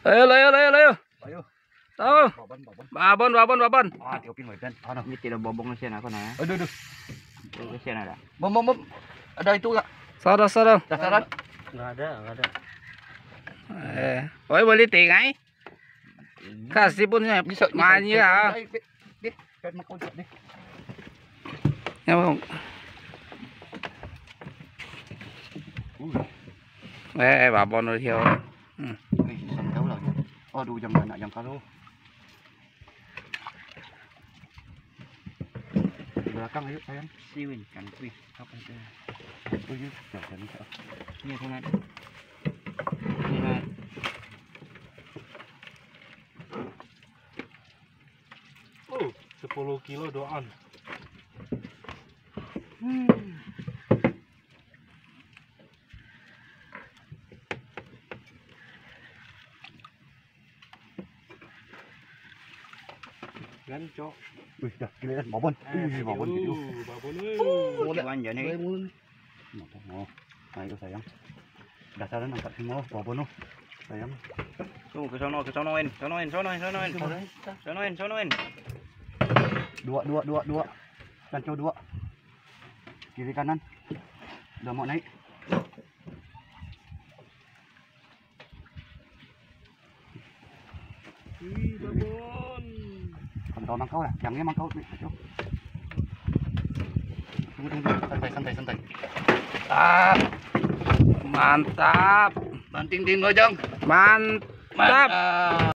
Ayo, ayo, ayo, ayo. Ayo. Tahu. Babon. Babon. Ah, tiupin mo dan. Ano? Ini tidak bobong na siya na ako na. Aduh. Itu siya na. Bom. Ada itu enggak? Sarap. Dasaran? Enggak ada. Oi boleh tinggal. Kasih pun ya. Manya. Dit, kan mau kau deh. Ya bang. Babon rồi theo. Tahu lah. Aduh, jangan kalau. Di belakang ayo sayang. Siwin kan kuih. Apa itu? Oh iya, jangan bisa. Ini sana. Oh, 10 kilo doan. Gan cok. Wih, dah giliran babon. Babon gitu. Babon. Iwan jadi. Oh, nah itu sayang. Dasaran angkat semua babon sayang. Tuh sonoin. Dua. Kancau dua. Kiri kanan. Udah mau naik. Wih, babon. Pantau mangkau lah, jangan mangkau. Tunggu, santai. Mantap. Banting din mo, Jong. Mantap.